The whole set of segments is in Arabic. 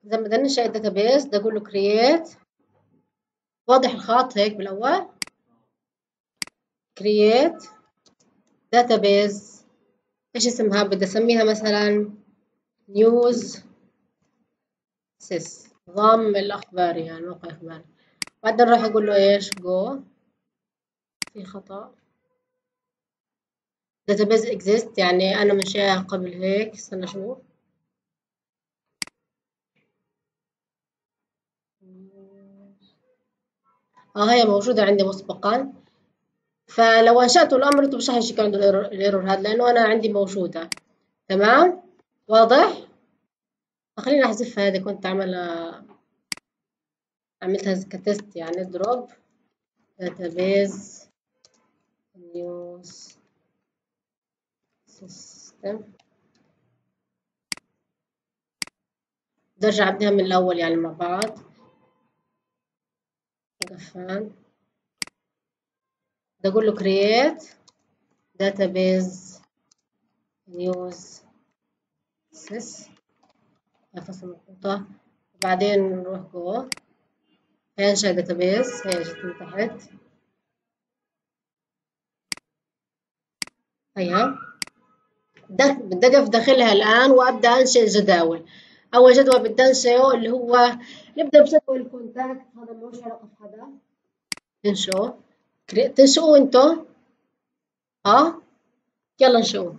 إذا بدنا ننشئ داتابيز بدي أقول له create. واضح الخط هيك بالأول. create database. إيش اسمها؟ بدي أسميها مثلا news sys، نظام الأخباري يعني موقع إخباري. بعدين راح أقول له إيش go. في خطأ. database exist يعني أنا منشئها قبل هيك. استنى أشوف. هي موجودة عندي مسبقا. فلو أنشأت الأمر أنتم مش راح يجيك عنده الايرور هذا لأنه أنا عندي موجودة. تمام. واضح. خليني أحذفها. هذه كنت عملتها كتست يعني دروب database news system. بدي أرجع أبدأها من الأول يعني مع بعض. قفان. بدي أقول له create database news sys. فصل النقطة. وبعدين نروح جوه. هينشأ database. هي جت من تحت. هيها. بدي أقف داخلها الآن وأبدأ أنشئ جداول. أول جدول بدي أنشئه اللي هو نبدأ بجدول الكونتاكت. هذا ملوش علاقة بحدا. ننشئه. تنشئوه انتو. يلا نشوف.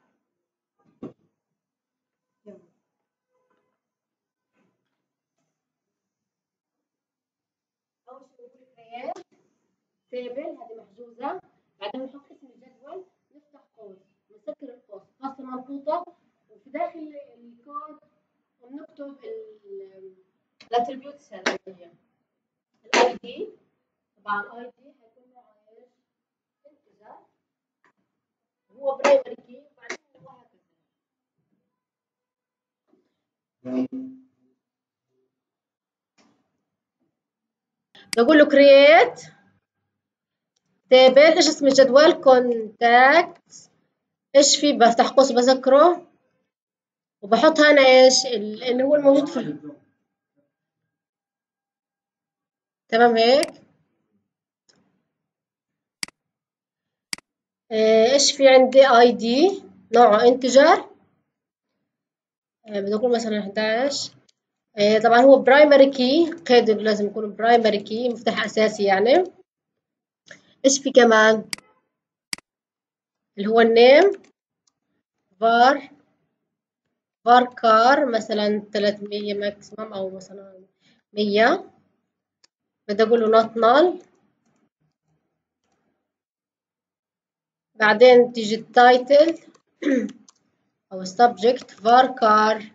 اول شيء بنقول كريات تيبل. هذه محجوزه. بعدين بنحط اسم الجدول. نفتح قوس. نسكر القوس خاصه مربوطه. وفي داخل الكود بنكتب الاتريبيوتس هذه. الاي دي. طبعا الاي دي حيكون نوعه ايش؟ انتجر. هو برايمري كي. وبعدين وهكذا. بقول له كرييت تيبل. ايش اسم الجدول؟ كونتاكت. ايش في؟ بفتح قوس بذكره. وبحط هنا ايش اللي هو الموجود في. تمام هيك. ايش في عندي؟ اي دي نوعه انتجر. بدي اقول مثلا 11. طبعا هو برايمري كي. قيد لازم يكون برايمري كي مفتاح اساسي يعني. ايش في كمان؟ اللي هو النيم. var كار مثلا 300 ماكسيمم او مثلا 100. بدي اقول له not null. بعدين تيجي التايتل او السبجكت var كار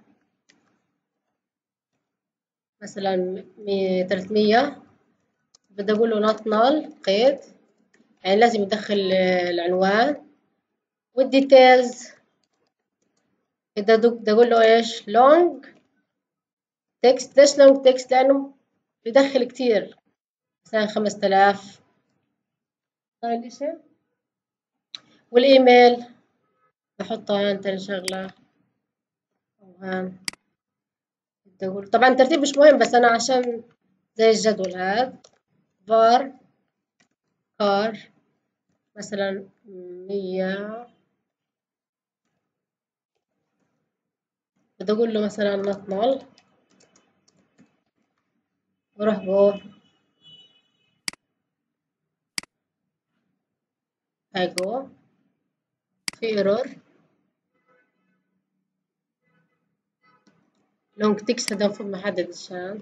مثلا 300. بدي اقول له not null قيد. يعني لازم يدخل العنوان والديتيلز. بدي اقول له ايش؟ long text. ليش long text؟ لانه بيدخل كتير. مثلا 5000. هاي الاشي. والايميل بحطه هان تاني شغلة. وهان بدي اقول طبعا الترتيب مش مهم بس انا عشان زي الجدول هذا. var كار مثلا 100. بدي اقول له مثلا not null. واروح جوه. هاي جوه. في ايرور. لونج تكست هذا المفروض محدد الشان.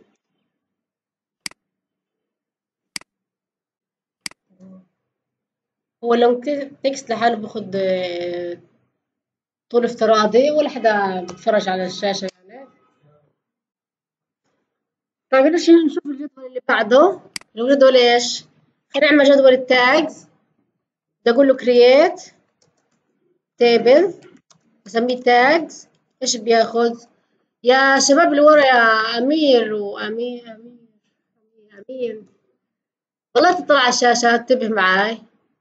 هو لونج تكست لحاله باخد طول افتراضي ولا حدا بتفرج على الشاشة يعني. طيب نشوف الجدول اللي بعده. الجدول ايش؟ خلينا نعمل جدول التاجز. بدي اقول له create table. اسميه tags. ايش بياخذ؟ يا شباب اللي ورا يا امير امير. والله تطلع على الشاشة انتبه معاي.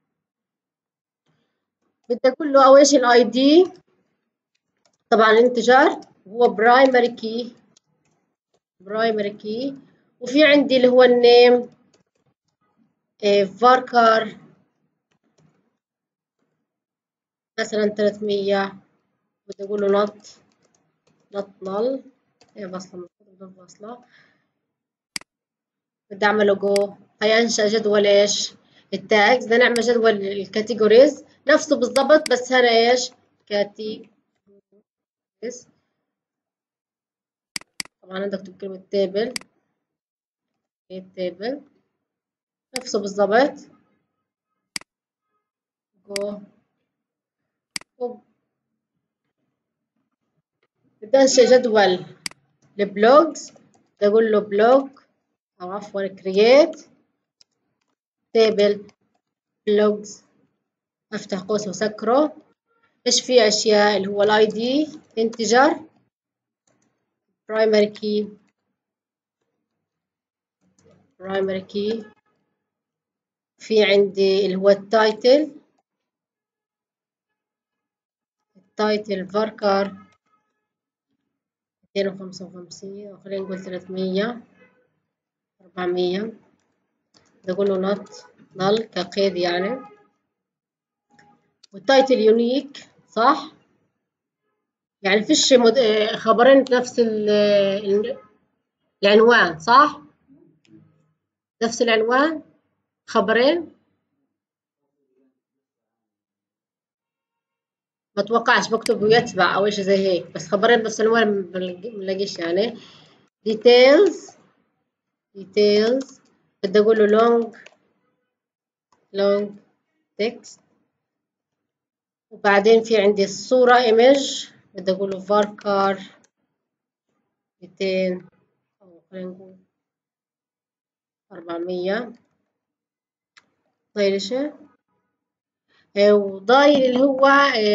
بدي اقول له اول شيء الاي دي. طبعا الانتجر هو برايمري كي. برايمري كي. وفي عندي اللي هو النيم فاركر مثلا 300. بدي اقول له نوت نل، هي فاصلة بدون فاصلة. بدي اعمله جو. هي انشأ جدول ايش؟ التاجز. بدنا نعمل جدول الكاتيجوريز نفسه بالضبط، بس هنا ايش؟ كاتيجوريز. طبعا عندك تكتب كلمة تيبل، تيبل نفسه بالضبط. جو. بدي انشئ جدول البلوجز. بدي اقول له بلوج، او عفوا كرييت تيبل بلوجز، افتح قوس وسكره. ايش في اشياء؟ اللي هو الاي دي انتجر، برايمري كي، برايمري كي. في عندي اللي هو التايتل، التايتل فاركر 255، وخلينا نقول 300 400. بدي اقول له نوت نل كقيد يعني. والتايتل يونيك صح؟ يعني فيش خبرين بنفس العنوان صح؟ نفس العنوان خبرين. ما اتوقعش بكتب ويتبع او شيء زي هيك، بس خبرين بنفس العنوان ما بنلاقيش يعني. details details. بدي اقول له long text. وبعدين في عندي الصورة image. بدي اقول له varchar 200 او خلينا نقول 400. طيب شيء وضايل اللي هو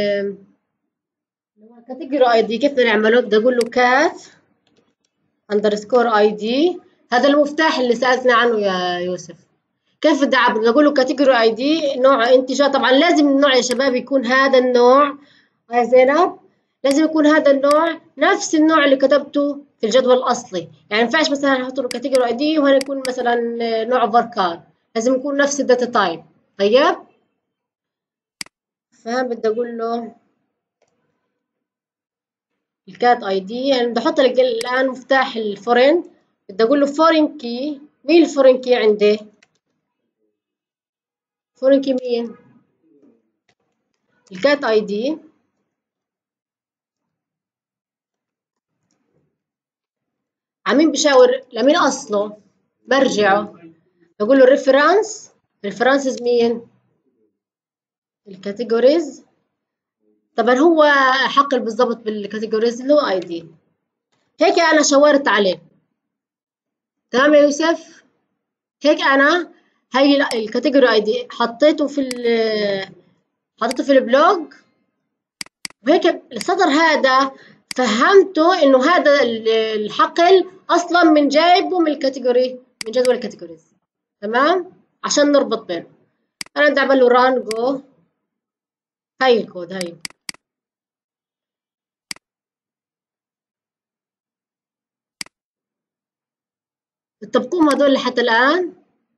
كاتيجوري اي دي. كيف بدنا نعمله؟ بدي اقول له كات اندرسكور اي دي. هذا المفتاح اللي سألتنا عنه يا يوسف. كيف بدي اعبر؟ بدي اقول له كاتيجوري اي دي نوع انتجار. طبعا لازم النوع يا شباب يكون هذا النوع. يا زينب لازم يكون هذا النوع نفس النوع اللي كتبته في الجدول الاصلي. يعني ما ينفعش مثلا احط له كاتيجوري اي دي وهنا يكون مثلا نوع فاركار. لازم يكون نفس الداتا تايب. طيب فبدي اقول له الكات اي دي. يعني بدي احط لك الان مفتاح الفورين. بدي اقول له فورين كي. مين الفورين كي عندي؟ فورين كي مين؟ الكات اي دي. عمين بشاور لمين اصله؟ برجعه بقول له ريفرنس. ريفرنسز مين؟ الكاتيجوريز. طبعا هو حقل بالضبط بالكاتيجوريز اللي هو اي دي. هيك انا شاورت عليه. تمام يا يوسف؟ هيك انا هي الكاتيجوري اي دي حطيته في البلوج. وهيك السطر هذا فهمته انه هذا الحقل اصلا من جايبه من الكاتيجوري، من جدول الكاتيجوريز. تمام؟ عشان نربط بينه. انا بدي اعمل له ران جو. هاي الكود هاي. تطبقوهم هذول لحتى الان.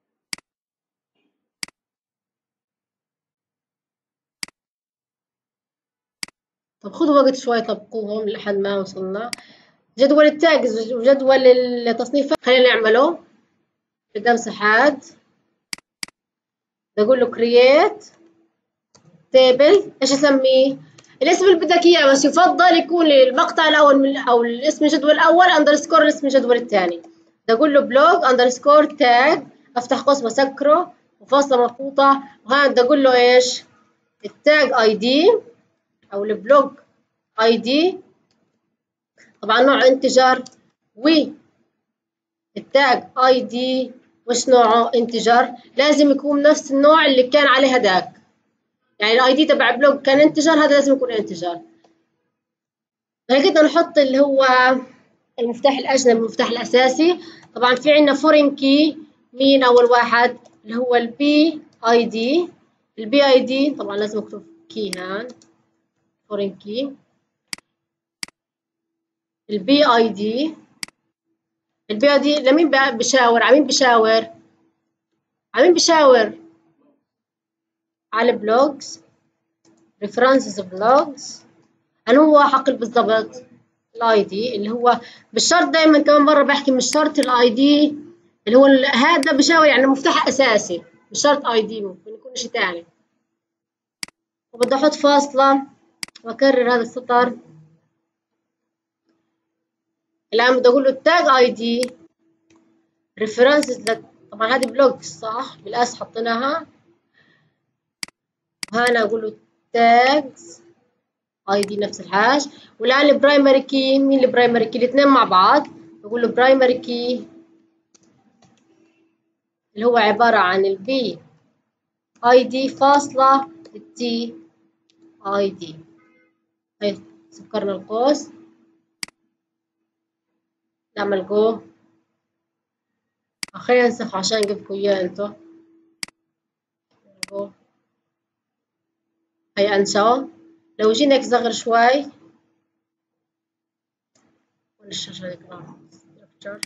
طب خذوا وقت شوي طبقوهم لحد ما وصلنا. جدول التاجز وجدول التصنيفات خلينا نعمله. بدي امسح هاد. بدي اقول له كرييت تيبل. ايش اسميه؟ الاسم اللي بدك اياه، بس يفضل يكون المقطع الاول او الاسم الجدول الاول اندرسكور الاسم الجدول الثاني. بدي اقول له بلوج اندرسكور تاج، افتح قوس واسكره وفاصله مضغوطه. وهنا بدي اقول له ايش؟ التاج اي دي او البلوج اي دي. طبعا نوع انتجر. والتاج اي دي وش نوعه؟ انتجر. لازم يكون نفس النوع اللي كان عليه هداك. يعني الاي دي تبع بلوج كان انتجر، هذا لازم يكون انتجر. هيك بدنا نحط اللي هو المفتاح الاجنبي المفتاح الاساسي. طبعا في عندنا فورين كي. مين اول واحد؟ اللي هو البي اي دي. البي اي دي طبعا لازم اكتب كي هان. فورين كي البي اي دي. البيئة دي لمين بشاور؟ عمين بشاور؟ عمين بشاور؟ على البلوجز، ريفرنسز بلوجز. أنا هو حقل بالضبط الاي دي اللي هو مش شرط دايما، كمان مرة بحكي مش شرط الاي دي اللي هو هذا بشاور يعني مفتاح أساسي، مش شرط اي دي، ممكن يكون شيء تاني. وبدي أحط فاصلة وأكرر هذا السطر. الآن بدي أقول له التاج اي دي ريفرنسز. طبعا هذه بلوج صح، بالاس حطيناها. وهنا أقول له تاجز اي دي نفس الحاجة. والآن البرايمري كي، مين البرايمري كي؟ الاثنين مع بعض. بقول له برايمري كي اللي هو عبارة عن البي اي دي فاصلة التي اي دي. هاي سكرنا القوس، نعمل جو. خلينا ننسخ عشان نجيبكم اياه انتو. جو هي انساه. لو جينا هيك صغر شوي وين الشاشة هيك راحت.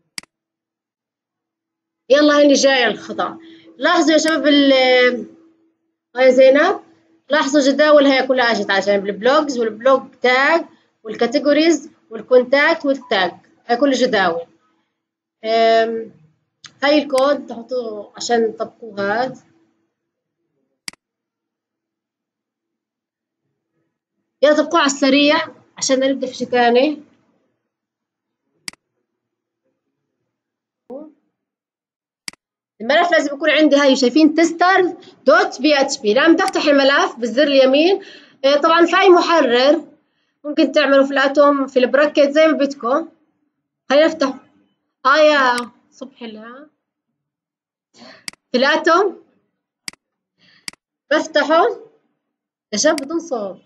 يلا هاني جاية الخطأ. لاحظوا يا شباب هاي زينب، لاحظوا جداول هي كلها اجت على جنب، البلوجز والبلوج تاج والكاتيجوريز والكونتاكت والتاج، هاي كل جداول. هاي الكود تحطوه عشان تطبقوه هاد. يلا طبقوه على السريع عشان نبدأ في شيء تاني. الملف لازم يكون عندي هاي شايفين تستر دوت بي اتش بي. لما تفتح الملف بالزر اليمين طبعا في أي محرر ممكن تعملوا في الاتوم في البراكت زي ما بدكم. خلينا نفتح يا صبح لها في الاتوم، بفتحه يا شباب بدون صوت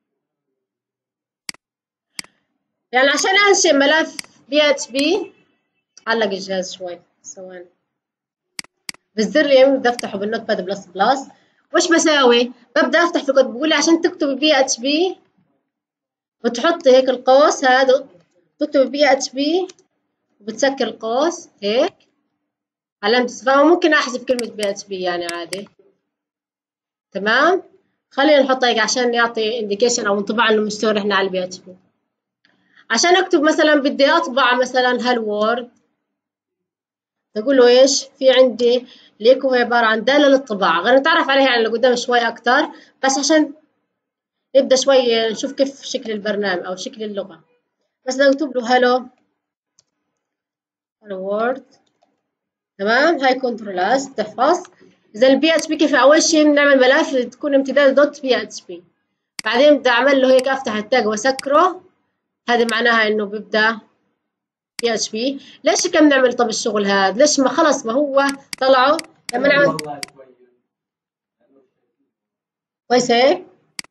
يعني عشان انشئ ملف بي اتش بي. علق الجهاز شوي ثواني. بالزر اليمين بدي افتحه بالنوت باد بلس بلس. وش بساوي؟ ببدا افتح في كود بقول لي عشان تكتب بي اتش بي بتحطي هيك القوس هذا، تكتب بي اتش بي وبتسكر القوس هيك علامة استفهام. ممكن احذف كلمة بي اتش بي يعني عادي. تمام. خلينا نحط هيك عشان يعطي انديكيشن او انطباع انه مشتغل احنا على البي اتش بي. عشان اكتب مثلا بدي اطبع مثلا هالوورد، تقول له ايش في عندي ليك، هو عباره عن داله للطباعه. غير نتعرف عليها يعني قدام شوي اكثر، بس عشان نبدا شوي نشوف كيف شكل البرنامج او شكل اللغه. بس بدنا نكتب له هلو وورد. تمام. هاي كنترول اس تحفظ. اذا البي اتش بي كيف اول شيء بنعمل ملف تكون امتداد دوت بي اتش بي، بعدين بدي اعمل له هيك افتح التاج واسكره. هذا معناها انه بيبدا بي اتش بي. ليش كم نعمل طب الشغل هذا؟ ليش ما خلص ما هو طلعوا لما نعمل كويس هيك.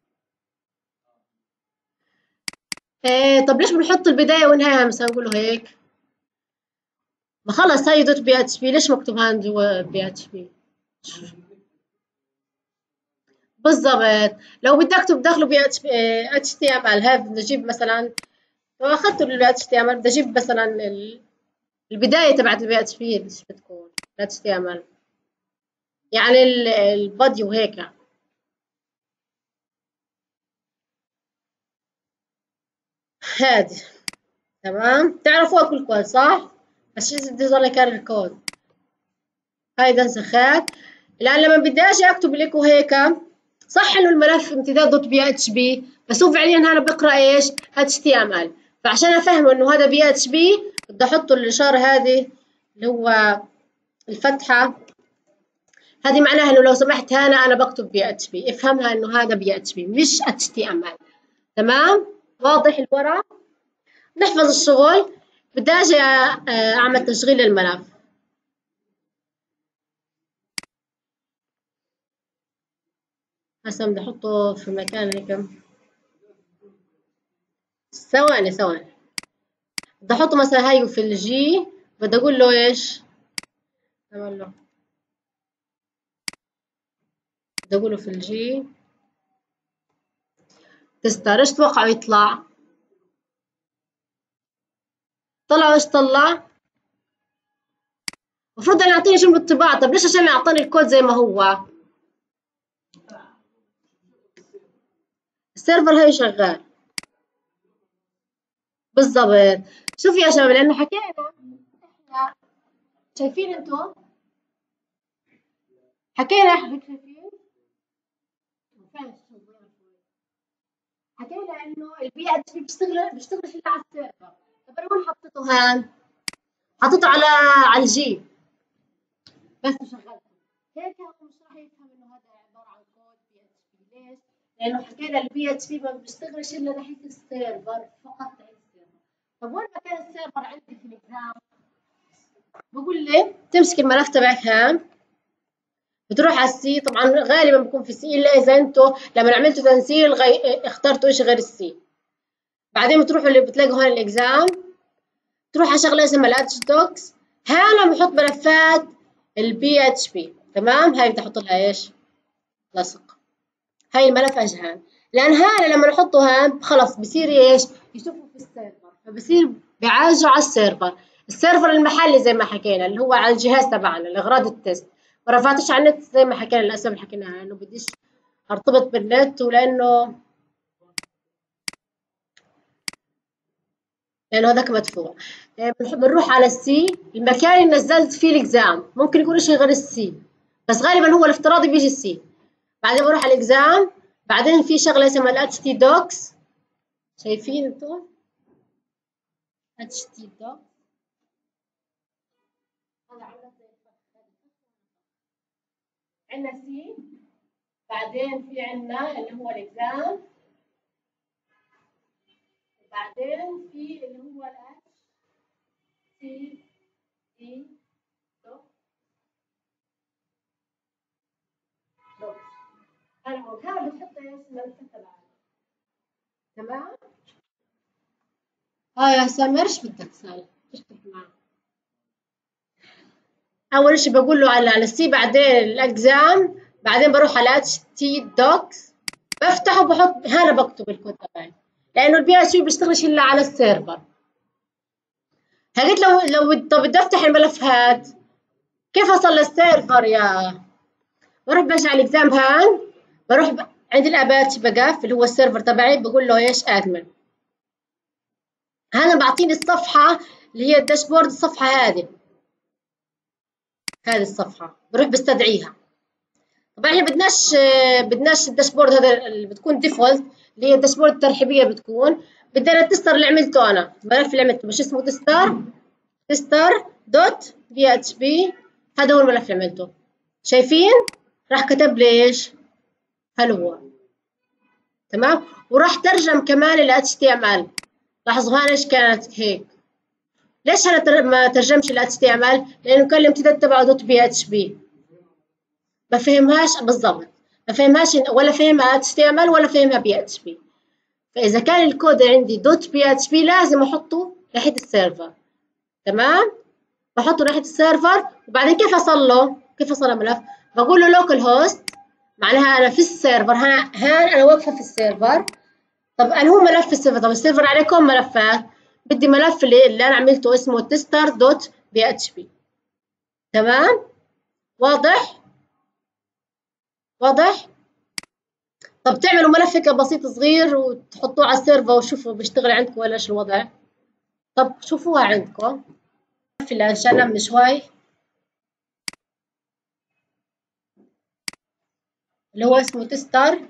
طب ليش بنحط البداية والنهاية مثلا نقوله هيك؟ ما خلص هاي دوت بي اتش بي، ليش مكتوب هان جوا بي اتش بي؟ بالضبط. لو بدك تكتب داخله بي اتش تي ام ال، هذا بدي اجيب مثلا لو اخذته بالبي اتش تي ام ال بدي اجيب مثلا البداية تبعت البي اتش بي ايش بتكون؟ بي اتش تي ام ال يعني البادي وهيك. هادي تمام. تعرفوا كل كود صح؟ بس بدي ظل اكرر الكود. هاي ده نسخات. الآن لما بدي أجي أكتب لكم هيك صح إنه الملف امتداد دوت بي اتش بي، بس هو فعليا هذا بقرأ إيش؟ اتش تي ام ال. فعشان أفهمه إنه هذا بي اتش بي بدي أحط الإشارة هذه اللي هو الفتحة هذه، معناها إنه لو سمحت هنا أنا بكتب بي اتش بي، افهمها إنه هذا بي اتش بي مش اتش تي ام ال. تمام؟ واضح الورق؟ نحفظ الشغل. بدي أجي أعمل تشغيل للملف. هسه بدي أحطه في مكان هيك. ثواني بدي احطه مثلا هاي في الجي. بدي اقول له ايش؟ اعمل له بدي اقول له في الجي تستر. ايش تتوقعوا يطلع؟ طلع ايش طلع؟ المفروض أن يعطيني جملة طباعة. طب ليش عشان يعطيني الكود زي ما هو؟ السيرفر هي شغال بالضبط. شوفوا يا شباب، لأنه حكينا إحنا شايفين أنتم، حكينا إحنا شايفين، حكينا إنه البي اتش بي بيشتغلش إلا على السيرفر. طب أنا وين حطيته هان؟ حطيته على الجي بس وشغلته. هيك هو مش راح يفهم إنه هذا عبارة عن كود بي اتش بي. ليش؟ لأنه حكينا البي اتش بي ما بيشتغلش إلا ناحية السيرفر فقط. طب وين مكان السيرفر عندي في الإكزام؟ بقول لي تمسك الملف تبعك هان، بتروح على السي. طبعا غالبا بكون في السي الا اذا انتم لما عملتوا تنسيق اخترتوا شيء غير السي. بعدين بتروحوا اللي بتلاقوا هون الاكزام، تروح على شغله اسمها الاتش دوكس. هنا بحط ملفات البي اتش بي. تمام، هاي بدي احط لها ايش؟ لصق. هاي الملف اجهان، لان هذا لما نحطه هان خلص بصير ايش؟ يشوفوا في السيرفر، فبصير بيعالجوا على السيرفر. السيرفر المحلي زي ما حكينا اللي هو على الجهاز تبعنا لاغراض التست، ما رفعتوش على النت زي ما حكينا للاسف اللي حكيناها، لانه بديش ارتبط بالنت لانه هذاك مدفوع. بنروح على السي، المكان اللي نزلت فيه الاكزام ممكن يكون شيء غير السي، بس غالبا هو الافتراضي بيجي السي. بعدين بروح على الاكزام، بعدين في شغله اسمها الاتش تي دوكس. شايفين انتم اتش تي دوكس؟ هذا عندنا سي، بعدين في عندنا اللي هو الاكزام، وبعدين في اللي هو الاتش تي اي دوكس. هذا بتحط ايش؟ الملف تبعنا. تمام. يا سامر ايش بدك صار؟ تفتح معه. اول شيء بقول له على السي، بعدين الاكزام، بعدين بروح على اتش تي دوكس، بفتحه بحط هنا بكتب الكود تبعي، لانه البي اتش بي بيشتغلش الا على السيرفر. قلت لو طب بدي افتح الملفات كيف اصل للسيرفر يا؟ بروح برجع الاكزام هان، بروح عند الاباتش بقف اللي هو السيرفر تبعي، بقول له ايش؟ ادمن. هذا بعطيني الصفحه اللي هي الداشبورد، الصفحه هذه الصفحه بروح بستدعيها. طبعا احنا بدناش الداشبورد هذا اللي بتكون ديفولت، اللي هي الداشبورد الترحيبيه بتكون. بدنا التستر اللي عملته انا، الملف اللي عملته مش اسمه تستر دوت بي اتش بي. هذا هو الملف اللي عملته. شايفين؟ راح كتب لي ايش؟ هو تمام. وراح ترجم كمان ال HTML. لاحظوا هون ايش كانت هيك. ليش انا ما ترجمش ال HTML؟ لانه كان الامتداد تبعه دوت بي اتش بي، ما فهمهاش بالضبط، ما فهمهاش ولا فهمها HTML ولا فهمها بي اتش بي. فاذا كان الكود عندي دوت بي اتش بي لازم احطه ناحيه السيرفر. تمام، بحطه ناحيه السيرفر. وبعدين كيف اصل له؟ كيف اصل الملف؟ بقول له لوكال هوست، معناها انا في السيرفر، هان انا واقفه في السيرفر. طب انا هو ملف السيرفر، طب السيرفر عليه كم ملفات؟ بدي ملف اللي انا عملته اسمه تستر دوت بي اتش بي. تمام، واضح؟ واضح؟ طب تعملوا ملف هيك بسيط صغير وتحطوه على السيرفر وشوفوا بيشتغل عندكم ولا ايش الوضع. طب شوفوها عندكم اللي عشان من شوي اللي هو اسمه تستر.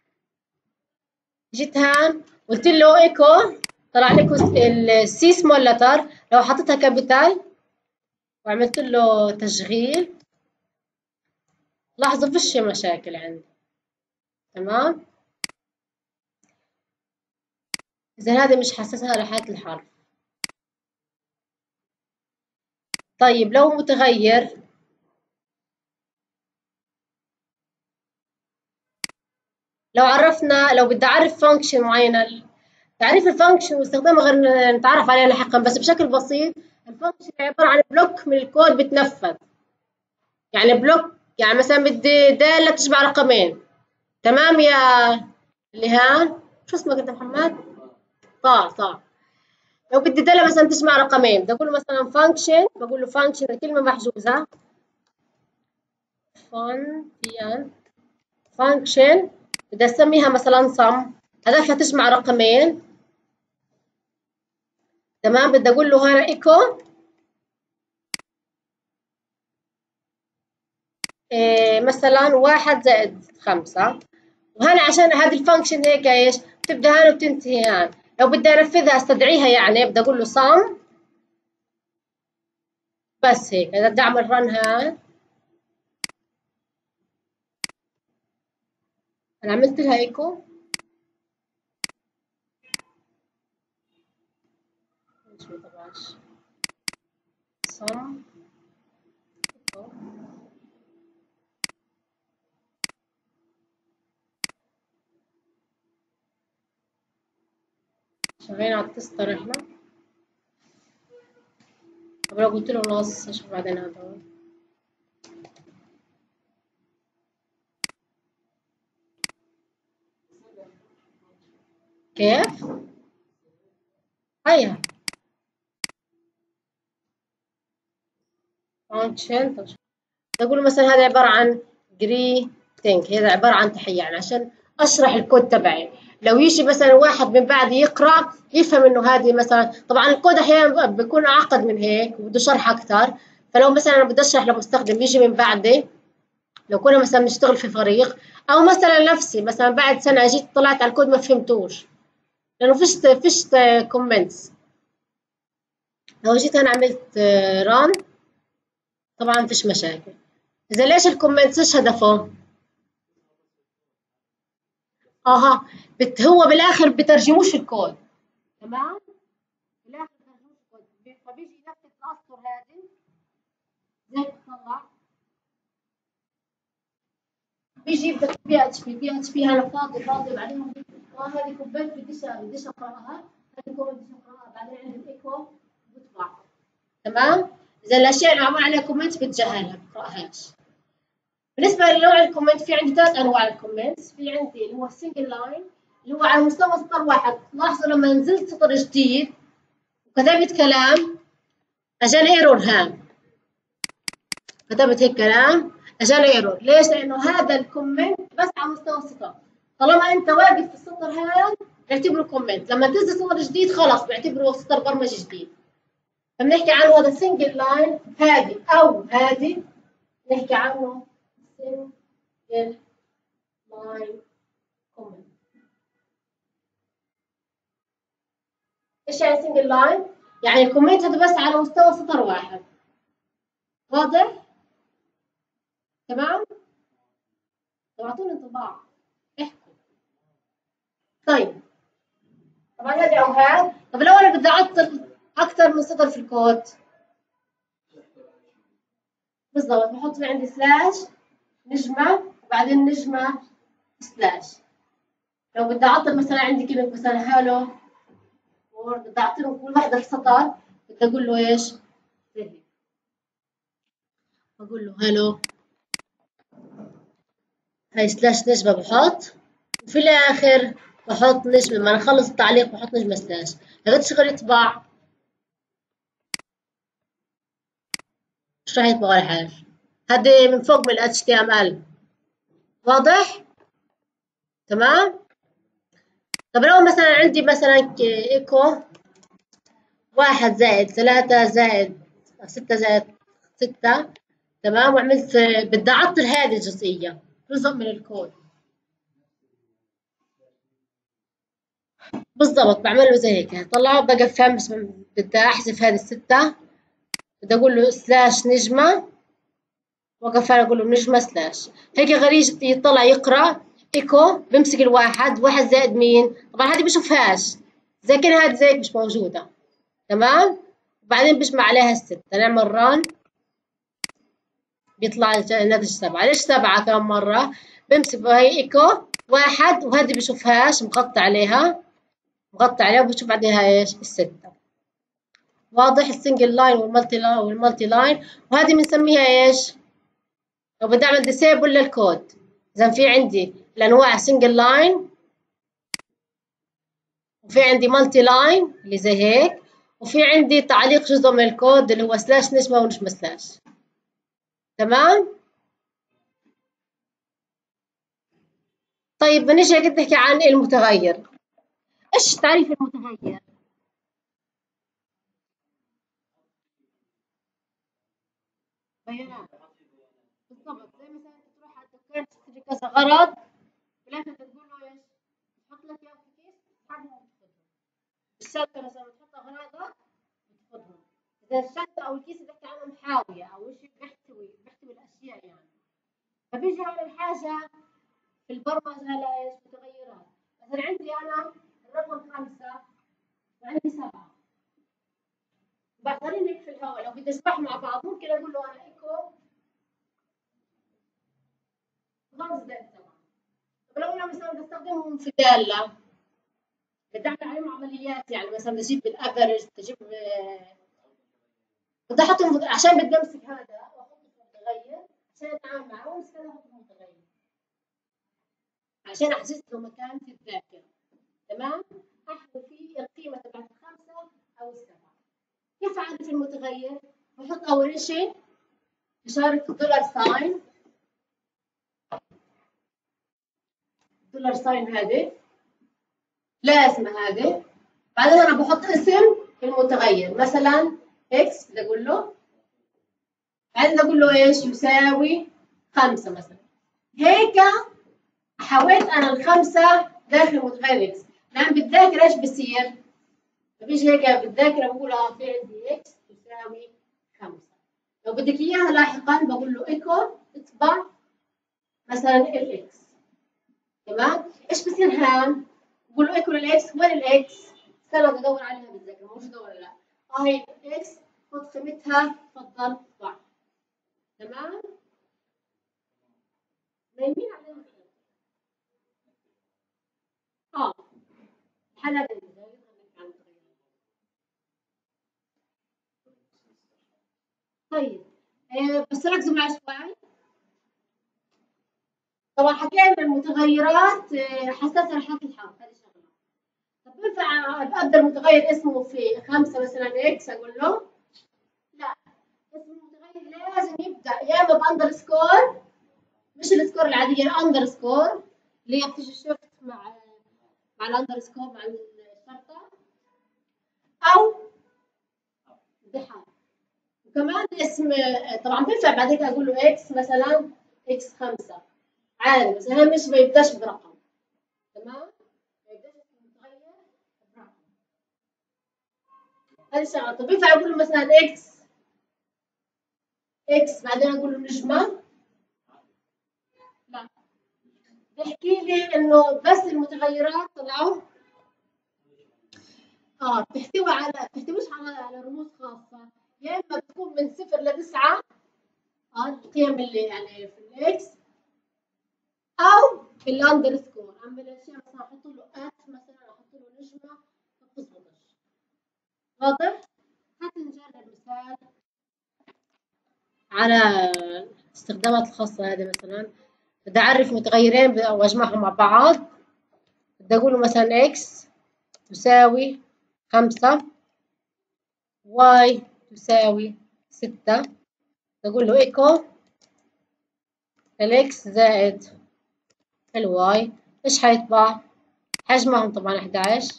جيت هان قلت له ايكو، طلع لكم السي سمول لتر. لو حطيتها كابيتال وعملت له تشغيل لاحظوا فيش مشاكل عندي. تمام، إذا هذه مش حساسها لحالة الحرف. طيب لو متغير، لو بدي أعرف فانكشن معينة، تعريف الفانكشن واستخدامها غير نتعرف عليها لاحقا، بس بشكل بسيط. الفانكشن عبارة عن بلوك من الكود بتنفذ. يعني بلوك، يعني مثلا بدي دالة تجمع رقمين. تمام يا اللي شو اسمك انت محمد؟ طه. لو بدي دالة مثلا تجمع رقمين بدي اقول له مثلا فانكشن، بقول له فانكشن كلمة محجوزة، فانكشن بدي اسميها مثلا صم، هدفها تجمع رقمين. تمام، بدي اقول له هنا ايكو مثلا 1+5. وهنا عشان هذه الفانكشن هيك ايش بتبدا هان وبتنتهي هان. لو بدي انفذها استدعيها يعني بدي اقول له صم بس هيك. اذا بدي اعمل رن هان انا عملت لها ايكو صم شغالين على التستر احنا. طب لو قلت له نص اشوف بعدين هذا كيف؟ هيا فانكشن. طب اقول مثلا هذا عباره عن greeting، هذا عباره عن تحيه يعني عشان اشرح الكود تبعي. لو يجي مثلا واحد من بعد يقرا يفهم انه هذه مثلا، طبعا الكود احيانا بيكون اعقد من هيك وبده شرح اكثر. فلو مثلا انا بدي اشرح لمستخدم يجي من بعدي، لو كنا مثلا بنشتغل في فريق، او مثلا نفسي مثلا بعد سنه جيت طلعت على الكود ما فهمتوش لانه فيش كومنتس. لو جيت انا عملت ران طبعا فيش مشاكل. اذا ليش الكومنتس ايش هدفه؟ اها هو بالاخر بترجموش الكود. تمام، بالاخر بترجموش الكود فبيجي ينفذ الاسطر هذه زي بتطلع بيجي يبدا بي اتش بي هلا فاضي بعدين هذه كوبايه بديش اقراها، هذه كوبايه بديش اقراها بعدين عندي الايكو بيطلع. تمام، اذا الاشياء اللي معمول عليها كومنت بتجاهلها بقراهاش. بالنسبه لنوع الكومنت في عندي 3 انواع الكومنتس. في عندي اللي هو السنجل لاين اللي هو على مستوى سطر واحد. لاحظوا لما نزلت سطر جديد وكتبت كلام اجاني ايرور هان، كتبت هيك كلام اجاني ايرور. ليش؟ لانه هذا الكومنت بس على مستوى السطر. طالما انت واقف في السطر هذا بيعتبره كومنت، لما تنزل سطر جديد خلص بيعتبره سطر برمجي جديد. فبنحكي عنه هذا سنجل لاين، هذه او هذه نحكي عنه سنجل لاين كومنت. ايش يعني سنجل لاين؟ يعني الكومنت هذا بس على مستوى سطر واحد. واضح؟ تمام؟ طب اعطوني انطباع، احكوا. طيب طبعا هذه او هذا. طب لو انا بدي اعطل اكثر من سطر في الكود بالضبط بحط في عندي سلاش نجمه وبعدين نجمه سلاش. لو بدي اعطل مثلا عندي كلمه مثلا هالو وورد بدي اعطيهم كل واحده في سطر بدي اقول له ايش؟ بقول له هالو، هاي سلاش نجمة بحط، وفي الآخر بحط نجمة لما نخلص التعليق بحط نجمة سلاش. لما تشتغل يطبع مش راح يطبع ولا حاجة. هذه من فوق من ال HTML. واضح؟ تمام؟ طب لو مثلا عندي مثلا ايكو 1+3+6+6 تمام، وعملت بدي اعطل هذه الجزئية جزء من الكود بالضبط بعمل له زي هيك طلعه بقى فهم. بس بدي احذف هذه ال6 بدي اقول له سلاش نجمة وقف انا اقول له نجمة سلاش هيك غريج يطلع يقرا ايكو بمسك الواحد 1 زائد مين. طبعا هذه بشوفهاش زي كده هذه زيك مش موجودة. تمام، وبعدين بجمع عليها ال6 نعمل ران بيطلع الناتج 7. ليش 7 كم مرة؟ بمسك هي ايكو 1 وهذه بشوفهاش مغطى عليها وبشوف بعدها ايش ال6. واضح؟ السنجل لاين والمالتي لاين. وهذه بنسميها ايش؟ لو بدي اعمل ديسيبل للكود. اذا في عندي الانواع سنجل لاين وفي عندي مالتي لاين اللي زي هيك، وفي عندي تعليق جزء من الكود اللي هو سلاش نجمة ونجمة سلاش. تمام. طيب بنيجي قد نحكي عن المتغير. ايش تعريف المتغير؟ بيانات. بالضبط، زي مثلا انت تروح على الدكان تشتري كذا غرض، في الاخر تقول له ايش؟ تحط لك اياه في كيس تسحبهم وتاخذهم. الشنطه مثلا تحط اغراضك وتاخذهم. اذا الشنطه او الكيس اللي بتحكي عنه محاويه او شيء بيحتوي الاشياء يعني. فبيجي على الحاجه في البرمجه لايش؟ متغيرات. مثلا عندي انا الرقم 5 وعندي 7 بعترين هيك في الهواء، لو بدي اشبح مع بعض ممكن اقول له انا ايكو 5 زائد 7. طب لو انا مثلا بستخدمهم في داله بدي اعمل عليهم عمليات، يعني مثلا بدي اجيب الافرج، بدي اجيب بدي احطهم عشان بدي امسك هذا واحطه في متغير عشان اتعامل معه، وامسك هذا واحطه في متغير عشان احجز له مكان في الذاكره. تمام. احذف فيه القيمه تبعت الخمسه او السبعه. كيف اعرف المتغير؟ بحط اول شيء اشاره الدولار ساين. الدولار ساين هذه لازمه هذه. بعدين انا بحط اسم المتغير مثلا اكس، بدي اقول له، بعدين اقول له ايش؟ يساوي 5 مثلا. هيك حويت انا الخمسه داخل متغير اكس. الان بالذاكره ايش بصير؟ بيجي هيك بالذاكره بقول اه في عندي اكس تساوي 5. لو بدك اياها لاحقا بقول له ايكو اطبع مثلا الاكس. تمام. ايش بصير هان؟ بقول له ايكو الاكس. وين الاكس؟ استنى بدي ادور عليها بالذاكره موجوده ولا لا. هي الاكس، خذ قيمتها تفضل اطبع. تمام. نايمين عليها. اه حلقة. طيب بس ركزوا معي شوي. طبعا حكينا المتغيرات حساسة لحرف الحرف، هذه شغلة. طب ينفع ابدل متغير اسمه في 5 مثلا اكس اقول له؟ لا، اسم المتغير لازم يبدا يا اما باندرسكور، مش السكور العادية، الاندرسكور اللي هي بتيجي شفت مع الاندرسكور مع الشرطة، او بحرف. وكمان اسم طبعا بينفع بعد هيك اقول له اكس مثلا اكس 5 عادي، بس اهم شيء ما يبداش برقم. تمام. ما يبداش متغير برقم. هذه شغله. طب ينفع اقول له مثلا اكس اكس بعدين اقول له نجمه؟ لا، بيحكي لي انه بس المتغيرات طلعوا بتحتويش على رموز خاصه. يا اما بتكون من 0 ل 9 القيم اللي يعني في الاكس، او الاندرسكور. اما الاشياء مثلا احط له مثلا احط له نجمه ما بتزبطش. واضح؟ هات نجرب مثال على الاستخدامات الخاصة هذه. مثلا بدي أعرف متغيرين وأجمعهم مع بعض. بدي أقول له مثلا x تساوي 5 y تساوي 6. بدي أقول له إيكو الإكس زائد الواي. إيش حيطبع؟ حجمهم طبعا 11.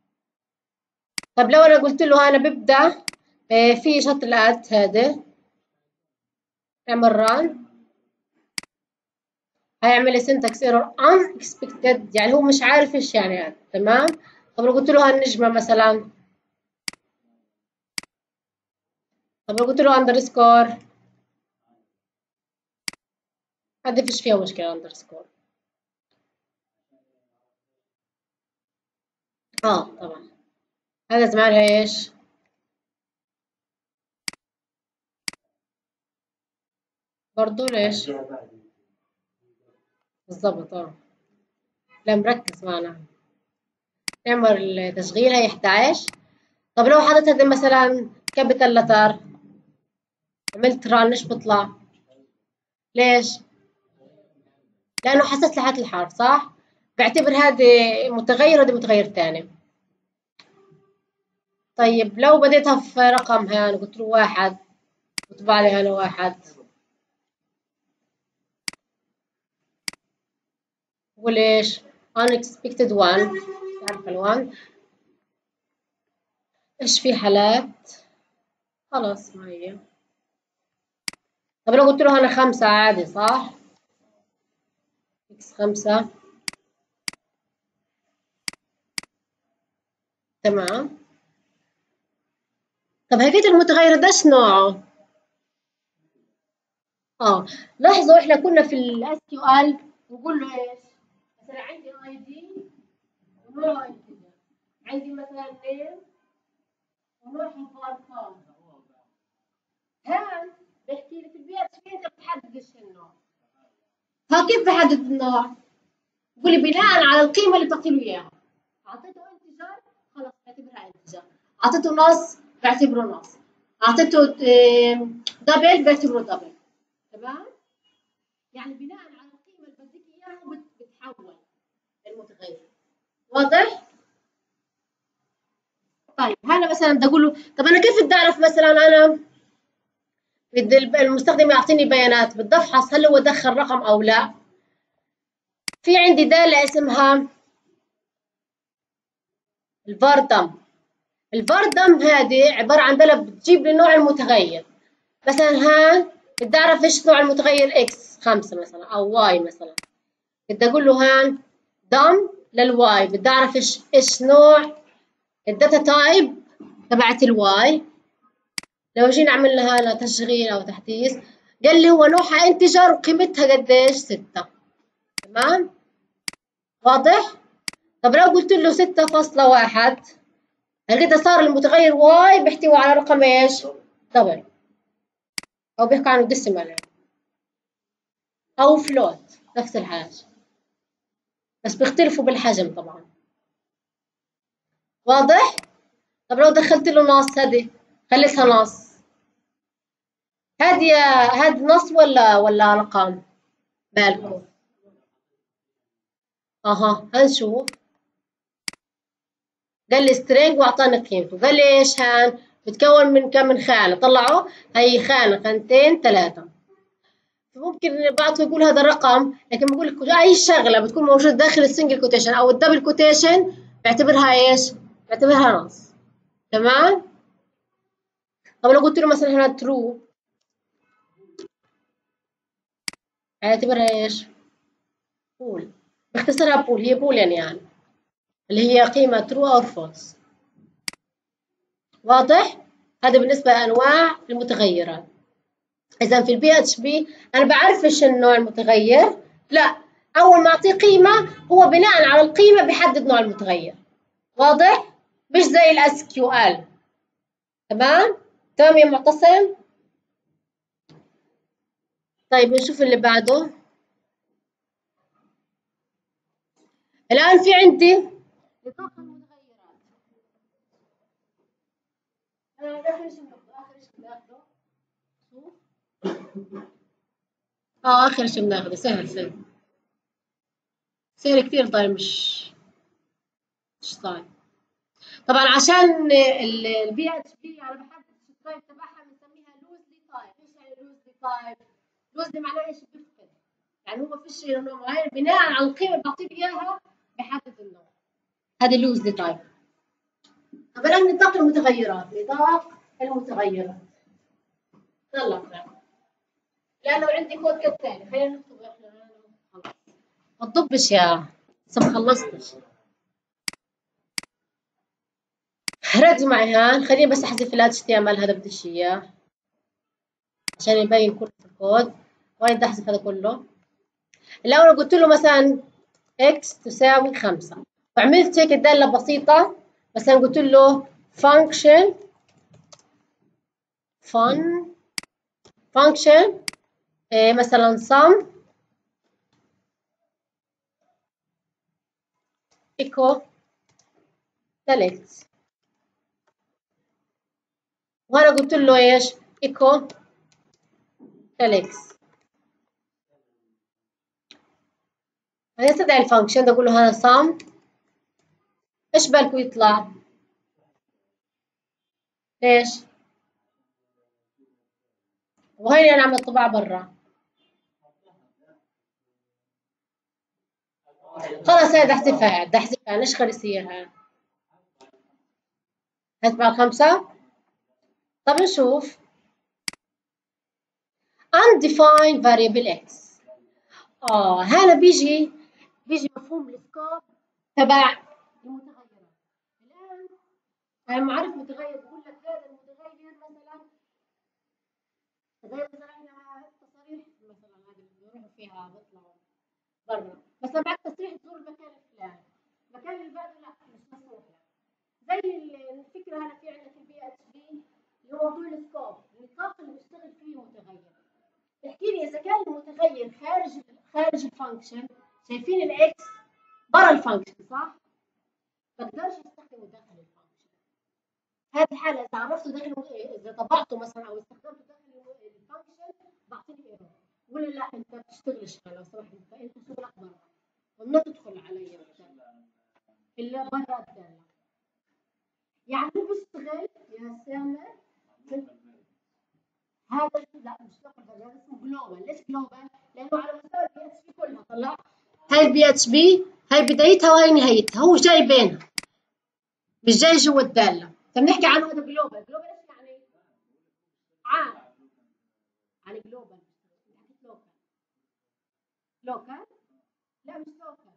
طب لو أنا قلت له أنا ببدأ في شرط الآت هذا اعمل ران، هيعمل لي syntax error unexpected، يعني هو مش عارف ايش يعني هذا. تمام. طب لو قلت له هالنجمة مثلا، طب لو قلت له underscore، هذه فيش فيها مشكلة underscore. طبعا هذا زمانها ايش؟ برضو ليش؟ بالضبط لا مركز معنا. نعمل التشغيل هي 11. طب لو حطيت هذه مثلا كابيتال لتر عملت ران ايش بطلع؟ ليش؟ لأنه حسيت لحد الحرف صح؟ بعتبر هذه متغير وهذا متغير ثاني. طيب لو بديتها في رقم هان قلت له 1 وطبع لي هنا 1 وليش unexpected 1 تعرف ال1 ايش في حالات خلاص ما هي. طب لو قلت له هنا 5 عادي صح؟ x5 تمام. طب هيك المتغير ده ايش نوعه؟ لاحظوا احنا كنا في الاس كيو ال نقول له ايش؟ مثلا عندي اي دي ونوع انتجر، عندي مثلا نيم ونوعها ارقام. هان بحكي لي في البيئة كيف انت بتحدد ايش النوع؟ كيف بحدد النوع؟ بقول لي بناء على القيمة اللي بتعطي له اياها. اعطيته انتجر خلاص بعتبرها انتجر، اعطيته نص بعتبره نص، اعطيته دبل بعتبره دبل. تمام؟ يعني بناء على القيمة اللي بدك اياها بتحول المتغير. واضح؟ طيب هنا مثلا بدي اقول له طب انا كيف بدي اعرف مثلا انا بدي المستخدم يعطيني بيانات بدي افحص هل هو دخل رقم او لا. في عندي دالة اسمها الفاردم. الفاردم هذه عبارة عن دالة بتجيب لي نوع المتغير. مثلا هان بدي اعرف ايش نوع المتغير اكس 5 مثلا او واي مثلا، بدي اقول له هان دم للواي بدي اعرف ايش نوع الداتا تايب تبعت الواي. لو جينا عملنا لها تشغيل او تحديث قال لي هو نوعها انتجر وقيمتها قديش 6. تمام؟ واضح؟ طب لو قلت له 6.1 كده صار المتغير واي بيحتوي على رقم ايش؟ دبل او بيحكوا عنه ديسيمال او فلوت نفس الحاجة بس بيختلفوا بالحجم طبعا. واضح؟ طب لو دخلت له نص هذه خليتها نص، هذه نص ولا رقم؟ بالكم هنشوف. قال لي سترينج واعطانا قيمته. قال لي ايش هان بتكون من كم من خانه طلعوا هي خانه خانتين ثلاثه. ممكن بعض يقول هذا الرقم لكن بقول لك اي شغله بتكون موجوده داخل السنجل كوتيشن او الدبل كوتيشن بعتبرها ايش؟ بعتبرها نص. تمام؟ طب لو قلت له مثلا هنا ترو اعتبرها ايش؟ بول. باختصارها بول، هي بول يعني اللي هي قيمه ترو او فولس. واضح؟ هذا بالنسبه لانواع المتغيرات. إذا في البي اتش بي أنا بعرفش النوع المتغير، لا أول ما أعطيه قيمة هو بناء على القيمة بيحدد نوع المتغير. واضح؟ مش زي الاس كيو ال. تمام؟ تمام يا معتصم؟ طيب نشوف اللي بعده. الآن في عندي نطاق المتغيرات. آخر شيء بناخده آخر شيء بناخده سهل سهل سهل كثير. طيب مش صعب. طبعا عشان البي اتش بي انا بحدد التايب تبعها بنسميها لوزلي تايب. ايش يعني لوزلي تايب؟ لوزلي معناه ايش؟ بيفقد، يعني هو فيش نوع معين بناء على القيمه اللي بعطيه اياها بحدد النوع. هذا لوزلي تايب. طب الان نطاق المتغيرات. نطاق المتغيرات يلا لانه عندي كود كالتالي. خلينا نكتب احنا خلاص ما تضبش يا لسه ما خلصتش. ركزوا معي هان. خليني بس احذف ال HTML هذا بديش اياه عشان يبين كل الكود. وين بدي احذف هذا كله. لو قلت له مثلا x تساوي 5 وعملت هيك دالة بسيطة مثلا قلت له function مثلا sum equal select وهنا قلت له ايش؟ equal select. هنستدعي الفانكشن ده اقول له هذا sum. ايش بالكم يطلع؟ ليش؟ وهي انا عم الطباعة برا. خلص هاي بدي احذفها، بدي احذفها، ليش خلص اياها؟ هتبقى 5. طب نشوف. undefined variable x. هنا بيجي مفهوم السكوب تبع المتغيرات. الان انا معرف متغير، بقول لك هذا المتغير مثلا زي مثلا احنا التصاريح مثلا هذه اللي بيروحوا فيها بيطلعوا برا، مثلا بعد تصريح تزور المكان الفلاني، المكان اللي بعده لا مش مسموح لك. زي الفكره هنا في عندنا في البي اتش بي اللي هو موضوع السكوب، النطاق اللي بيشتغل فيه المتغير. احكي لي اذا كان المتغير خارج الفانكشن، شايفين الاكس برا الفانكشن صح؟ ما بقدرش استخدمه داخل الفانكشن. هذه الحاله اذا عرفته داخل، اذا طبعته مثلا او استخدمته داخل الفانكشن بعطيني ايرور. ولا لا انت بتشتغلش لو سمحت، انت شغلك برا ممنوع تدخل علي الا برا الداله. يعني بيشتغل يا سامر هذا. لا مش لوكال، هذا اسمه جلوبال. ليش جلوبال؟ لانه على مستوى البي اتش بي كلها. طلع هاي البي اتش بي، هاي بدايتها وهي نهايتها، هو جاي بينها مش جاي جوا الداله. فبنحكي عنه هذا جلوبال. جلوبال ايش يعني؟ عام. يعني جلوبال لوكال. لوكال؟ لا مش لوكال.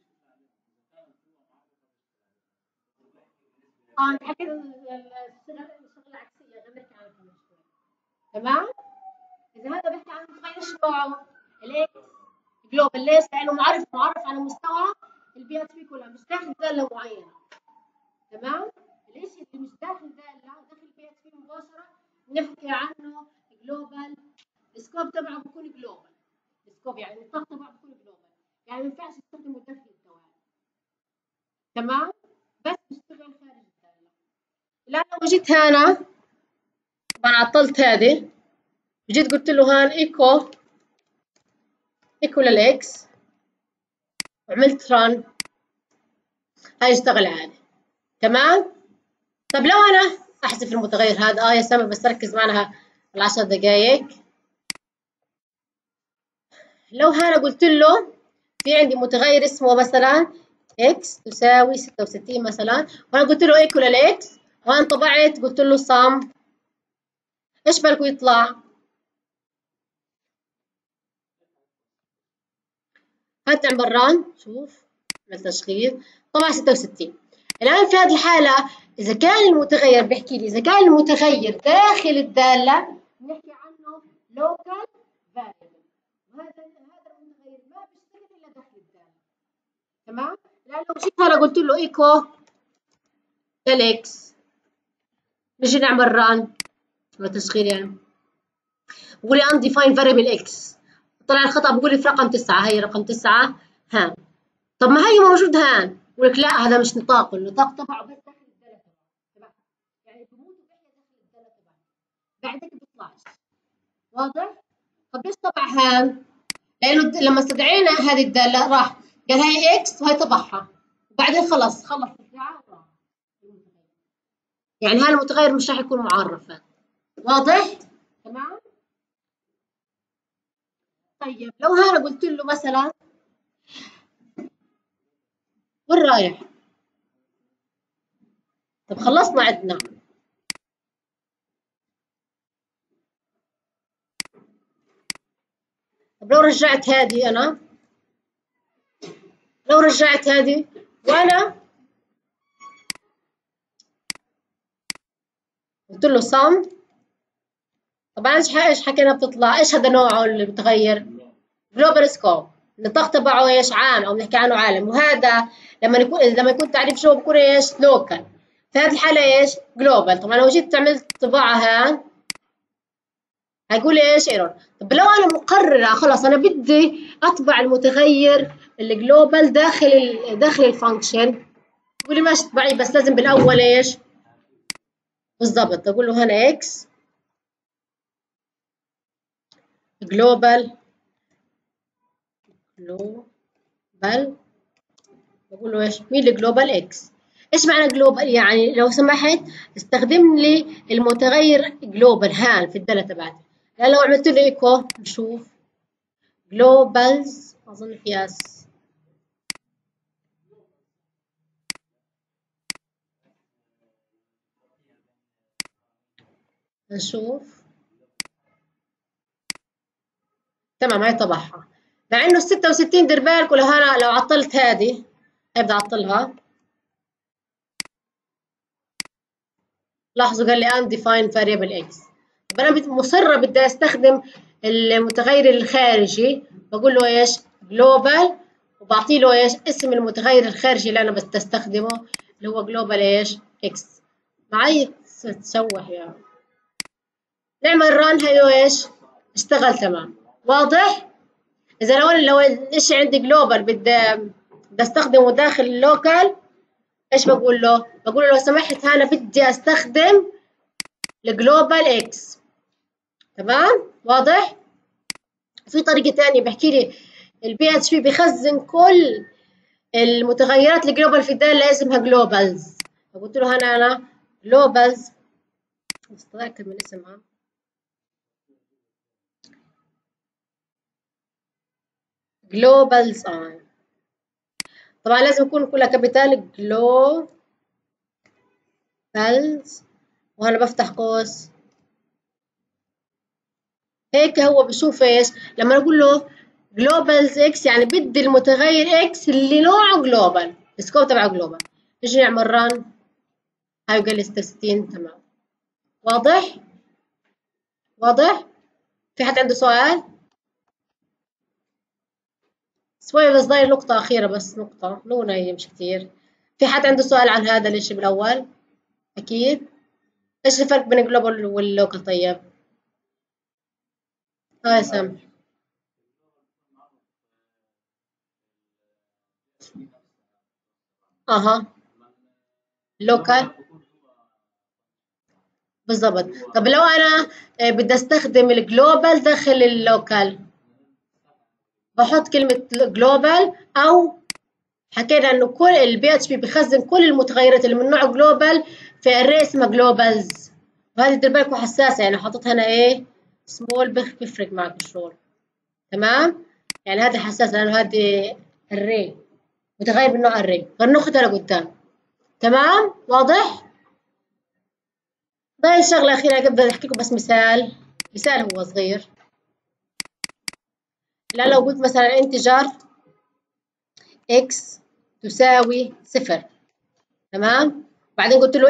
انت حكيت الشغله العكسيه، غير نحكي عنها كمان شوي. تمام؟ اذا هذا بيحكي عن متغير شو نوعه؟ الاكس جلوبال. ليش؟ لانه معرف على مستوى البي اتش بي كلها، مش داخل داله معينه. تمام؟ الشيء اللي مش داخل داخل البي اتش بي مباشره نحكي عنه جلوبال. السكوب تبعه بيكون جلوبال. السكوب يعني النطاق تبعه بيكون جلوبال، يعني ما ينفعش تستخدمه داخل الدوائر. تمام؟ بس بيشتغل خارج الداله. لا لو جيت هنا طبعا عطلت هذه، جيت قلت له هان ايكو للاكس وعملت ران، هاي اشتغل عادي. تمام؟ طب لو انا احذف المتغير هذا، يا سامر بس ركز معنا ال10 دقائق. لو هنا قلت له في عندي متغير اسمه مثلا x تساوي 66 مثلا، وانا قلت له ايكوال الاكس، وانا طبعت قلت له sum، ايش بالكم يطلع؟ هات عن بران شوف التشغيل طبعا 66. الان في هذه الحاله اذا كان المتغير بيحكي لي، اذا كان المتغير داخل الداله نحكي عنه local variable، وهذا المتغير ما بيشتغل الا داخل الداله. تمام؟ لان لو جيت هنا قلت له ايكو للاكس، نجي نعمل ران تشغيل يعني، بقول لي undefined variable x، طلع الخطأ بقول لي في رقم 9، هي رقم 9 هان. طب ما هي موجود هان، بقول لك لا هذا مش نطاقه، النطاق تبعه بس داخل الداله تبعه، يعني بموت وبيحيا داخل الداله تبعه، بعدين بيطلعش. واضح؟ طب ليش طبع هان؟ لانه لما استدعينا هذه الداله راح قال هي اكس وهي طبعها، وبعدين خلص الساعه وراح. يعني هذا المتغير مش راح يكون معرفا. واضح؟ تمام؟ طيب لو هنا قلت له مثلا وين رايح؟ طب خلصنا عندنا. طب لو رجعت هذه انا، وانا قلت له صم، طبعا ايش حكينا بتطلع؟ ايش هذا نوعه اللي بتغير؟ جلوبال سكوب. النطاق تبعه ايش؟ عام، او بنحكي عنه عالم. وهذا لما يكون تعريف شو بكون ايش؟ لوكال. في هذه الحاله ايش؟ جلوبال. طبعا لو جيت عملت طباعه هيقول لي ايش؟ ايرور. طب لو انا مقرره خلاص انا بدي اطبع المتغير الجلوبال داخل الفانكشن، يقول لي ماشي اطبعيه بس لازم بالاول ايش؟ بالضبط. اقول له هنا اكس جلوبال بقول له ايش؟ مين الجلوبال اكس؟ ايش معنى جلوبال؟ يعني لو سمحت استخدم لي المتغير جلوبال هان في الداله تبعتي. لو عملت له ايكو نشوف جلوبالز اظن قياس. نشوف تمام هاي طبعها، مع انه 66 دير بالكم لو انا لو عطلت هذه ابدا اعطلها. لاحظوا قال لي undefined variable x. طب انا مصره بدي استخدم المتغير الخارجي، بقول له ايش global وبعطي له ايش اسم المتغير الخارجي اللي انا بستخدمه اللي هو global ايش x. معي تسوح يا نعمل ران هيو ايش اشتغل تمام. واضح؟ اذا لو الاشي عندي جلوبال بدي استخدمه داخل اللوكال ايش بقول له؟ بقول له لو سمحت انا بدي استخدم الجلوبال اكس. تمام؟ واضح؟ في طريقة ثانية بحكي لي البي اتش بي بيخزن كل المتغيرات الجلوبال في الدالة اسمها جلوبالز. فقلت له انا جلوبالز بس اتاكد من اسمها جلوبالز طبعا لازم يكون كلها كابيتال جلوبالز وأنا بفتح قوس. هيك هو بشوف ايش لما اقول له جلوبالز اكس يعني بدي المتغير اكس اللي نوعه جلوبال السكوب تبعه جلوبال. نيجي نعمل ران هاي قال لي 66 تمام. واضح؟ واضح؟ في حد عنده سؤال؟ شوي بس ضايل نقطة أخيرة بس نقطة لونها هي مش كتير. في حد عنده سؤال عن هذا الاشي بالأول؟ أكيد. ايش الفرق بين الجلوبال واللوكال طيب؟ يا سامي. اها لوكال بالضبط. طب لو انا بدي استخدم الجلوبال داخل اللوكال بحط كلمة جلوبال او حكينا انه كل البي اتش بي بيخزن كل المتغيرات اللي من نوع جلوبال في اري اسمها جلوبالز. وهذه دير بالكم حساسة يعني حاططها انا ايه سمول بيفرق معك الشغل. تمام؟ يعني هذه حساسة لانه هذه اري متغير من نوع اري غير ناخدها لقدام. تمام؟ واضح؟ طيب شغلة أخيرة قبل أحكي لكم بس مثال هو صغير. لا لو قلت مثلا انتجر x تساوي 0 تمام. بعدين قلت له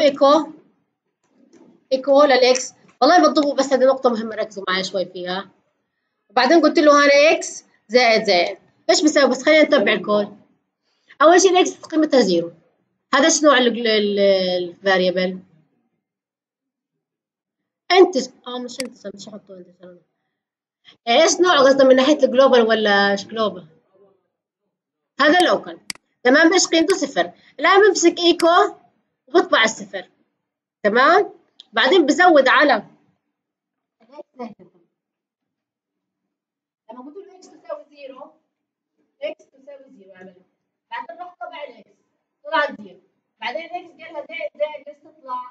ايكو للاكس. والله بتضبوا بس هذه نقطة مهمة ركزوا معي شوي فيها. وبعدين قلت له هنا x زائد ايش بيساوي؟ بس خلينا نتبع الكود. أول شيء الاكس قيمتها 0. هذا ايش نوع الفاريبل؟ انتج مش انتج مش حطوا انتج. ايش نوعه قصده من ناحية الجلوبال ولا ايش جلوبال؟ هذا لوكال. تمام ايش قيمته 0. الآن بمسك ايكو وبطبع الصفر. تمام. بعدين بزود على لما قلت له اكس تساوي 0 اكس تساوي 0 عمل بعدين رحت طبع الاكس طلعت 0. بعدين الاكس قال لها زائد ايش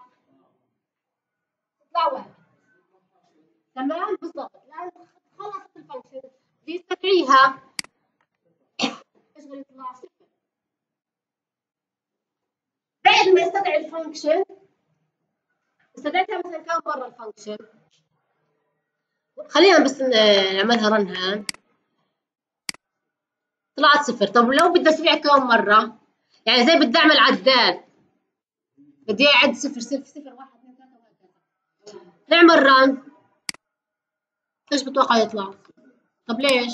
تطلع 1. تمام بالضبط. الآن خلصت الفانكشن بيستدعيها ايش بدها تطلع 0. بعد ما يستدعي الفانكشن استدعيتها مثلا كم مرة الفانكشن؟ خلينا بس نعملها رن الآن. طلعت 0. طب لو بدي استدعي كم مرة؟ يعني زي بدي أعمل عداد بدي أعد 0 0 0 1 2 3 وهكذا. نعمل ران ايش بتوقع يطلع؟ طب ليش؟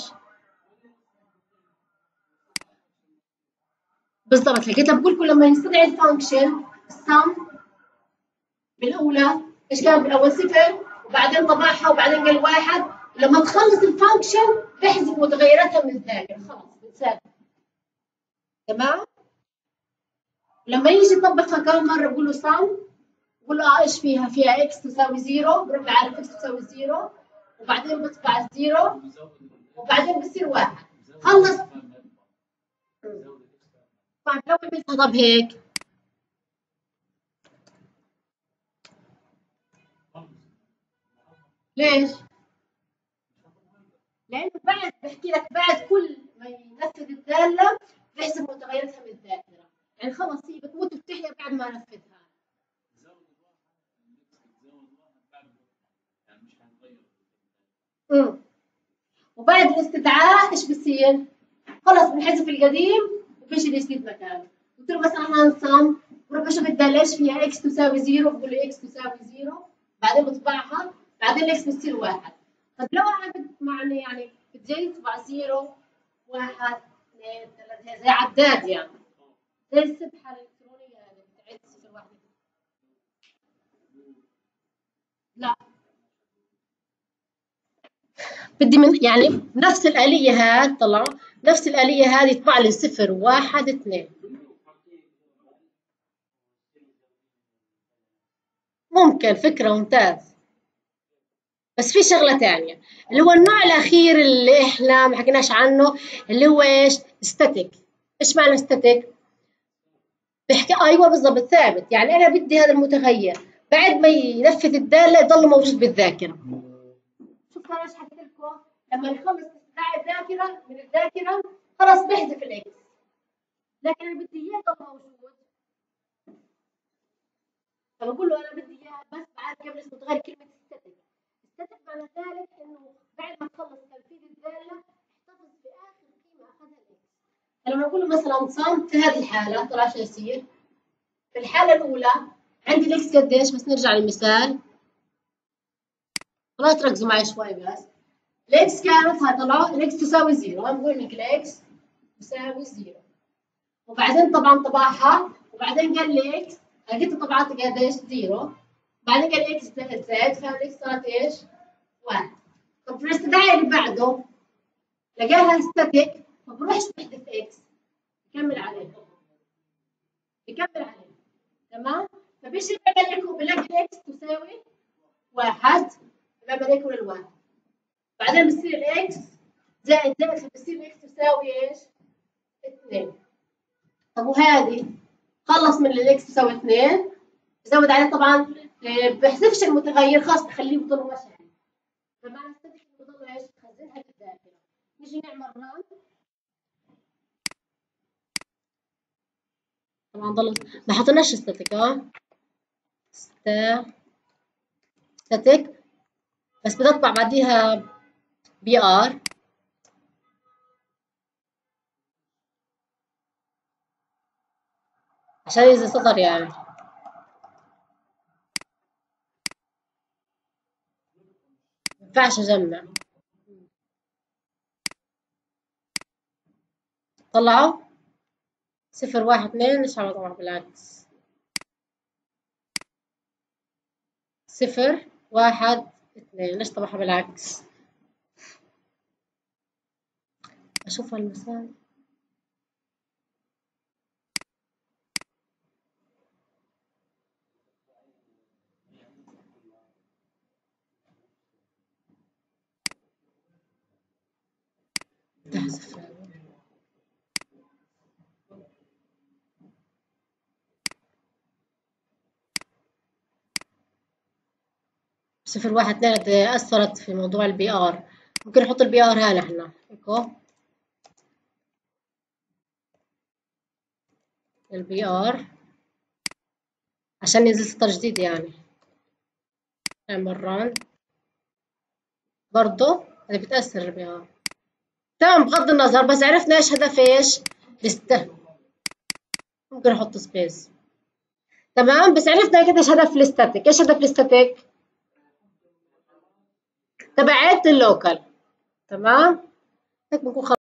بالضبط لقيتها بقول لكم لما يستدعي الفانكشن السم بالأولى ايش كان بالأول 0 وبعدين طبعها وبعدين قال 1. لما تخلص الفانكشن بحذف متغيراتها من الذاكرة خلاص بتساوي. تمام؟ لما يجي يطبقها كم مرة بقول له سم بقول له ايش فيها اكس تساوي 0 بروح بعرف اكس تساوي 0 وبعدين بطبع الزيرو وبعدين بصير 1. خلص. طيب لو عملتها طب هيك ليش؟ لأنه بعد بحكي لك بعد كل ما ينفذ الدالة بيحسب متغيراتها من الذاكرة، يعني خلص هي بتموت وبتحيا بعد ما نفذها. وبعد الاستدعاء ايش بصير؟ خلص بنحذف القديم وبيجي الجديد مكانه. قلت له مثلا هنصم، بروح بشوف الدالة ايش فيها، اكس تساوي 0، بقول له اكس تساوي 0، بعدين بطبعها، بعدين الاكس بتصير 1. طب لو انا معني يعني بدي اطبع 0 1 2 3 زي عداد يعني، زي السبحة الإلكترونية هذه بتعد 0 1. لا بدي من يعني نفس الآلية هاد طلع نفس الآلية هذه يطبع لي 0 1 2. ممكن، فكرة ممتاز. بس في شغلة تانية اللي هو النوع الأخير اللي إحنا ما حكيناش عنه، اللي هو إيش؟ ستاتيك. إيش معنى ستاتيك؟ بحكي أيوه بالضبط ثابت، يعني أنا بدي هذا المتغير بعد ما ينفذ الدالة يضل موجود بالذاكرة. شوف أنا إيش حكيت لكم؟ لما يخلص استدعاء الذاكرة من الذاكرة خلاص بحذف الإكس، لكن أنا بدي إياه يضل موجود. فبقول له أنا بدي إياه بس بعد قبل اسمه تغير كلمة ستاتيك. ستاتيك معنى ذلك إنه بعد ما تخلص تنفيذ الدالة احتفظ بآخر قيمة أخذها الإكس. فلما أقول له مثلا صم في هذه الحالة طلع شو يصير؟ في الحالة الأولى عندي الإكس قديش؟ بس نرجع للمثال، خلاص ركزوا معي شوي بس. الإكس كانت هاي طلعوا الإكس تساوي 0، أنا بقول لك الإكس تساوي 0، وبعدين طبعا طبعها، وبعدين قال لي إكس لقيت طبعت قديش؟ 0، بعدين قال إكس زائد، فالإكس صارت إيش؟ 1. طب في الاستدعاء اللي بعده لقاها ستاتيك، ما بروحش بحذف إكس، بكمل عليه بكمل عليه. تمام؟ فبيجي بيعمل لكم بلاقي إكس تساوي 1، بيعمل لكم الواحد، بعدين بصير الإكس زائد فبصير الإكس تساوي إيش؟ 2. طب وهذه خلص من الإكس تساوي 2، بزود عليه طبعا بحذفش المتغير، خلاص بخليه بضل ماشي. فمعنى ستاتيك بضل ايش؟ بخزنها في الذاكرة. نيجي نعمل ران، طبعا ضل ما حطيناش ستاتيك ستاتيك بس بتطبع بعديها بي ار عشان إذا صدر يعني. مينفعش أجمع. طلعوا 0 1 2، ليش عم أطبع بالعكس؟ 0 1 2، ليش طبعها بالعكس؟ أشوف المثال. تحذف 0 1 2 أثرت في موضوع البي ار، ممكن نحط البي ار هنا احنا ايكو البي ار عشان ينزل سطر جديد يعني. نعمل ران برضه هذه بتأثر البي ار. تمام بغض النظر، بس عرفنا ايش هدف ايش ممكن احط سبيس. تمام بس عرفنا كده ايش هدف الاستاتيك. ايش هدف الاستاتيك؟ تبعت اللوكال. تمام هيك بنكون